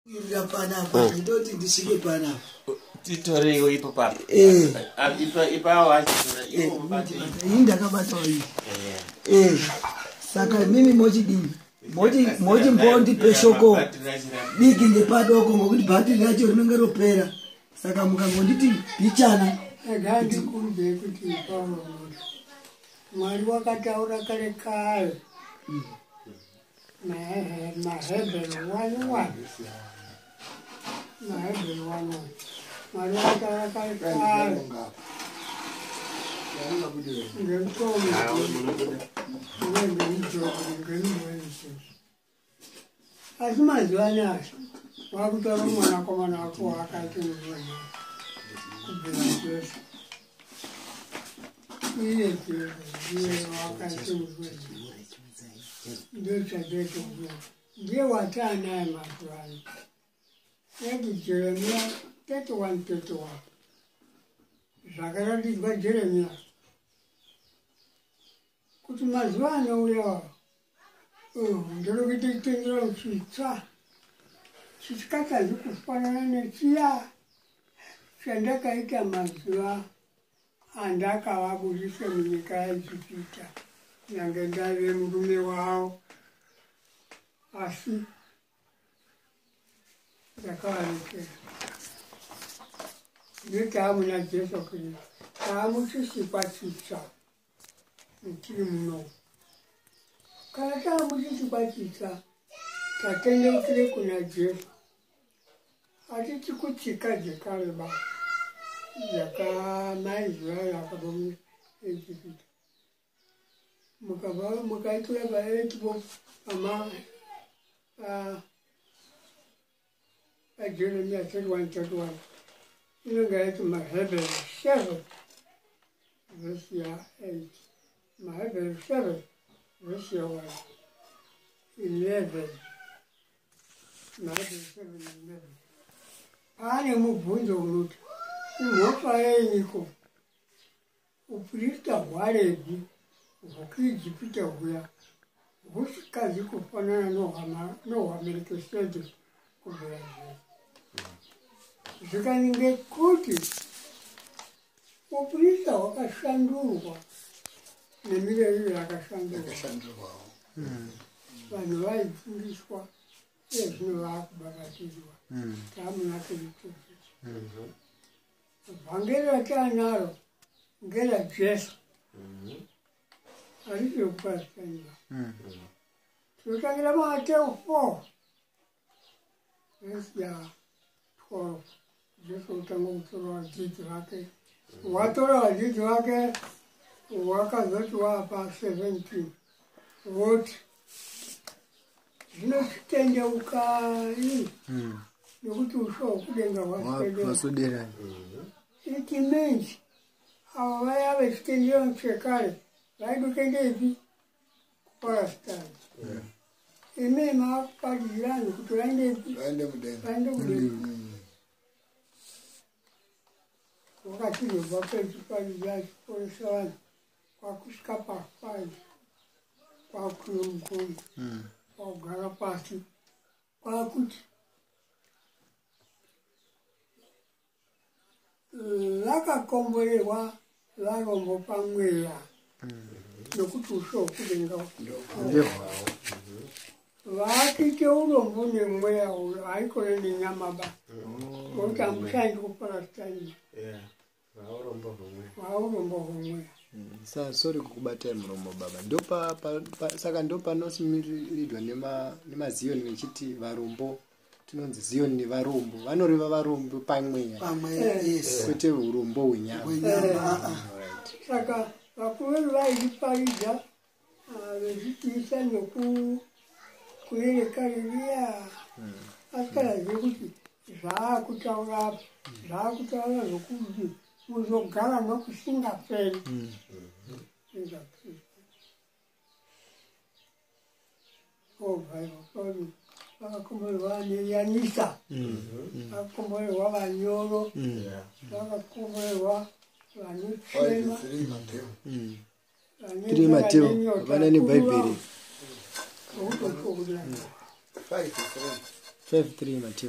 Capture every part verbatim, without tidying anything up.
Ila pana pa ndoti ndisike pana. Titorego ipo papa. Eh. Ipa ipa wa ipo mpati. Inda kabata hii. Eh. Eh. Saka mimi moji dini. Moji moji mbondi peshoko. Bigi ndepadoko ngokuti bhati racho rinenge ropera. Saka mukangonditi bichana. Agandi kumbe kuti pano. Mwari wakataura kare kare. Mahebel one one. Mahebel one one. Mwari wakataura kare kare. Ngemkomi. Ngemjo, ngemwenso. Asi mazuva anaya wakutora mwanakomana wako wakati muzvanya kubvira zvese iye iye wakati muzvanya ndochadetobua ndiye wataanaye mazuva ano yati Jeremiya thirty-one thirty-one zvakaratidzwa Jeremiya kuti mazuva anouya ndiri kuita chitendero chitsva chisingachazi kufanana nechiya chandakaita mazuva andakavabudisa munyika yeIjipita nyange ndave murume wavo, asi ndakavarekera. Ndotavamuna Jesu Kristu taamuchisikwa chitsva tiri muno. Kana taamuchisikwa chitsva tatendeukire kuna Jesu. Hatiti kutsika dzekareba dzakamaizraeri akabva muIjipita. Mukabva mukaitora vaitwa ama paJeremiya thirty-one thirty-one inenge yaiti Maheberi seven verse ya eight. Maheberi seven verse ya one. eleven. Maheberi seven eleven. Pane mubvunzo unoti imhofa yenyiko uprista hwaRevhi hwokuIjipita huya husikazi kufanana nohwaMerikizedeki kubvira zvese. Zvikange kuti uprista hwakashandurwa nemirayiro yakashandurwa. Vanhu vaifundiswa uye zvino vaakubhabhatidzwa. Taamuna Kristu. Vhangeri rataanaro ngeraJesu. Harisi rokuparikanira. Tinotangira Mateo four verse ya twelve. Jesu utanga kutora vadzidzi vake. Watora vadzidzi vake wakazoti wapa seventeen. Voti zvinotendeukai nekuti usho hwekudenga hwaswedera. It means avo vaya vechitendero chekare vaida kuenda ipi kuPalestine. Ime mavakuparizirana kuti vaende ipi vaende kudenga. Wakachizobva pechipariza chiporesa vanhu kwakusvika pafive kwakuyo mukomo kwakugara pasi kwakuti vakakomborerwa varombo pamweya nokuti usho hwekudenga vakuite urombo nemweya uyo haikone nenyama ba nokuti hamushandi kuPalestine. Vaurombo hwemweya. Sa sorry kukubatai muromo baba. Ndopa saka ndopanosimirirwa nema nemazioni vechiti varombo tinonzi zioni nevarombo vanoreva varombo pamweya. Pamweya yes. Kwete urombo hwenyama. Saka vakuru vaizviparidza vechitiisa nokuerekaririya asikazive kuti zvaakutaura zvaakutaura zvokuti muzogara nokusingaperi. Vakakomborerwa neyanisa, vakakomborerwa vanyoro, vakakomborerwa vanochema, tiri Mateo vana nebhaibheri five five three Mateo.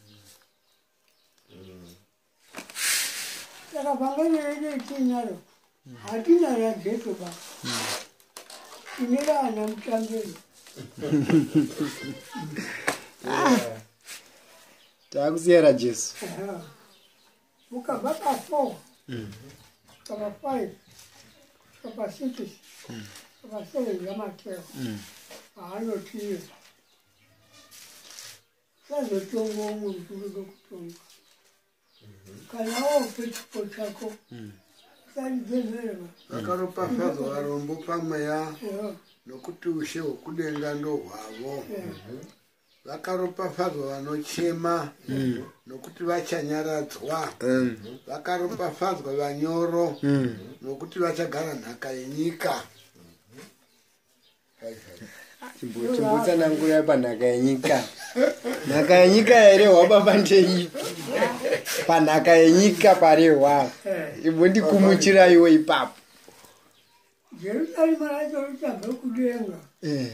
Saka pangane tinaro. Hatina ya jeto ba. Inera na mtambeni. Takusiyera Jesu. Muka baka four. Kama five. Kama six. Kama seven ya Mateo. Ano tiyo. Sasa tongo muntu kutonga. Kana ofisi pochako. Sani jezerema. Akaropa fazo varombo pamweya nokuti ushe hwokudenga ndo hwavo. Vakaropa fazo vanochema nokuti vachanyaradzwa. Vakaropa fazo vanyoro nokuti vachagara nhaka yenyika. Chimbusa nangu yapa nhaka yenyika. Nhaka yenyika here wababa ndeipi. Panhaka yenyika parehwa. Ibo ndikumuchira iwe ipapo. Jerusalema racho richabva kudenga. Eh.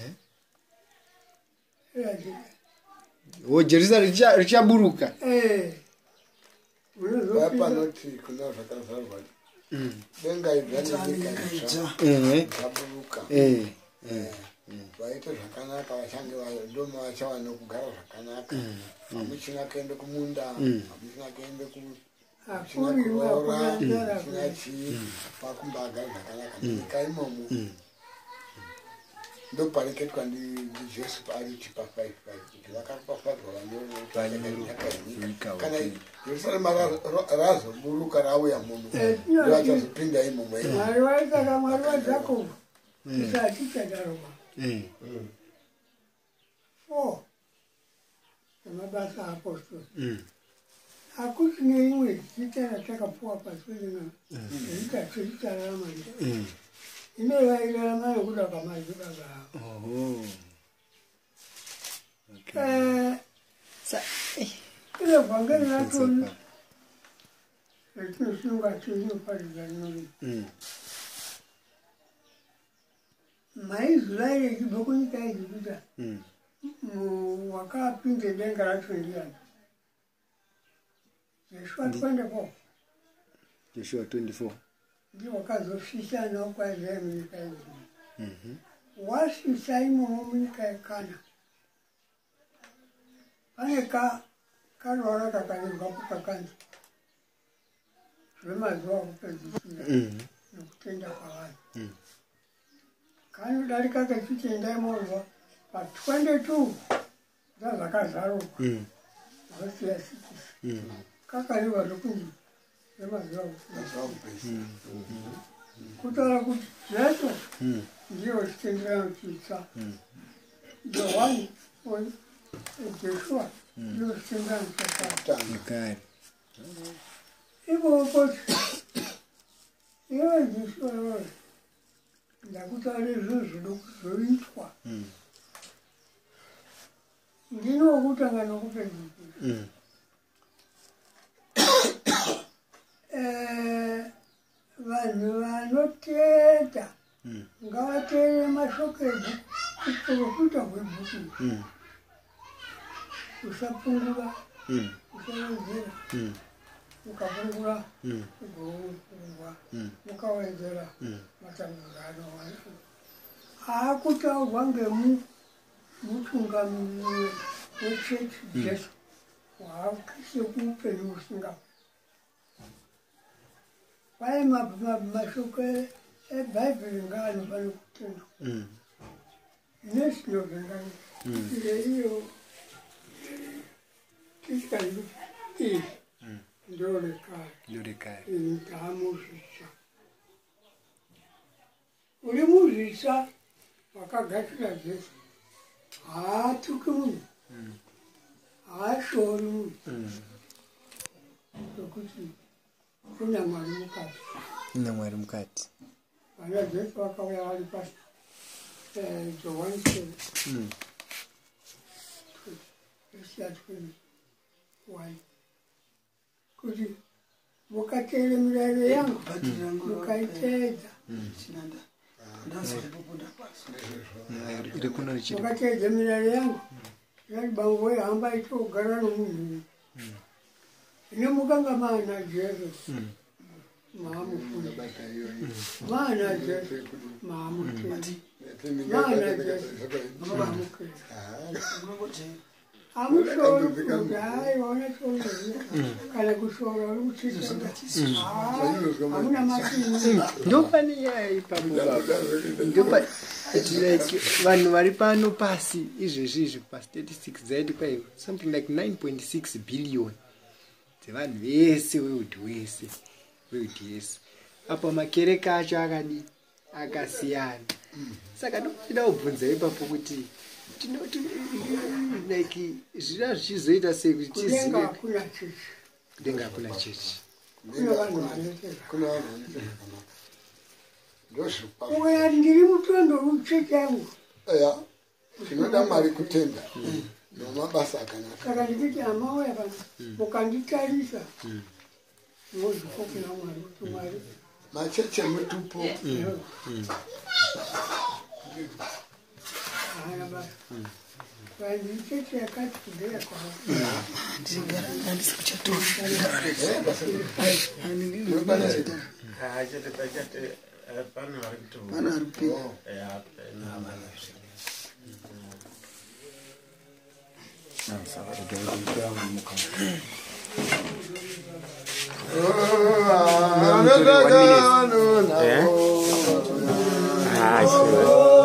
O Jerusalema richaburuka. Eh. Vapanoti kuna zvakazvarwa. Denga idzvanenyika Eh. zvaburuka. Eh. Eh. Vaite zvakanaka vachange vandoma vachava nokugara zvakanaka. Hamuchina kuende kumunda, hamuchina kuende ku Akuriwa china chii pakumbagara zvakanaka. Nyika imomo ndopareketwa ndiJesu pari chipa five five kuti vakaropafadzwa vanyoro kana Jerusalema razoburuka rauya muno ndovachazopinda imomo. Mwari waisaka Mwari waJakobo isati chadaroma. Four. Mabasa apostoli. Hakuti neimwe zita ratakapuwa pasina. Zita chiritarama. Ine vairarama nokuda kwamazuva vavo. Oh. Eh. Kile vhangeri racho retinosunga tinoparidza nyori. Maizraeli achibva kunyika yeIjipita wakapinda denga racho ndiani? Joshua twenty-four. Joshua twenty-four. Ndiye wakazofisha nawo kwaIsraeli munyika yeIjipita. Wasvisa imomo munyika yeKana. Pane ka karora kakanyorwapo kakanzi zvemazuva okupedzisira nokutenda kwavanhu. Kanodarika kechitenda imomo pa twenty-two zvazvakazarurwa Hosea six kakareva zvokunzi zvemazuva okupedzisira kutaura kuti Jesu ndiyo chitenderano chitsva. The one for Joshua ndiyo chitenderano chakare. Ivopo iwe Joshua iwe ndakutaura zvinhu zvino kuzoitwa. Ndino wokutanga nokupedzisira. Vanhu vanoteta ngavateere mashoko ebhuku, uprofita hwebhuku. Usapungura, usawedzera. Ukapungura ugoufungwa, ukawedzera matambudziko anowanda. Aakutaurwa ngemutungamiri wechechi Jesu waakise kuupenyu husingaperi. Kwaye mashoko eBhaibheri ngaanofane kutendwa. Nezvino zvingani iyo tisikadi kuti izvi ndorekare ini taamuzvisa. Uri muzvisa wakagadzira Jesu haatuki munhu, haashori munhu zvokuti kuna Mwari mukati. Kuna Mwari mukati. Vana Jesu vakauya vari pasi Johani seven verse twenty-one kuti mukateere mirayiro yangu mukaiteedza. Mukateedza mirayiro yangu yani bangwe hamba ito gara no munhu ine mukanga mana jesu mamu mana jesu mamu mana jesu mamu amusoro kudai ona choro kana kushora uchiso amuna matini ndopani yaipa ndopa like vanhu vari pano pasi izvezvi izvi pastatistics dzaiti kwaivo something like nine point six billion dzevanhu vese weudhi wese weudhi yese apo makereke acho akadi akasiyana saka ndoida kubvunza ipapo kuti like zvira zvichizoita sei kuti tizive kudenga hakuna chechi uya ndiri mutondo ruchechi yangu eya tinoda mari kutenda nomabasa akanaka saka ndikuti hama uya pano mukanditarisa mozvipo kuna mwari kuti mwari macheche mutupo haya basa vandichechi yakati kudera kwao handisi kuchatora Pano hari kuto. Pano hari kupi. Ya, na mana. Na sawa ndio ndio muka. Oh, Ah,